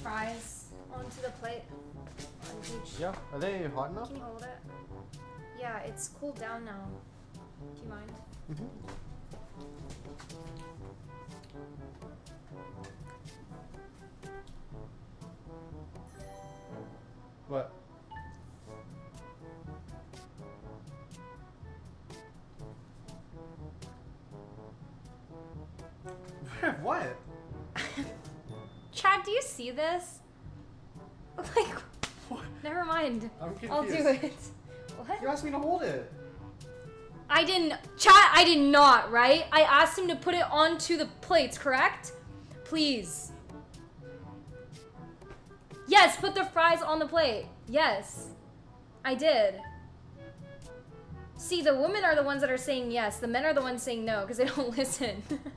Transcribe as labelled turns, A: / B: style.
A: fries onto the plate.
B: Yeah, are they hot enough?
A: Can you hold it? Yeah, it's cooled down now. Do you mind?
B: Mm-hmm. What? What?
A: Chad, do you see this? Like,
B: What?
A: never mind.
B: I'm confused.
A: I'll do it. What?
B: You asked me to hold it.
A: I didn't. Chad, I did not, right? I asked him to put it onto the plates, correct? Please. Yes, put the fries on the plate. Yes. I did. See, the women are the ones that are saying yes. The men are the ones saying no because they don't listen.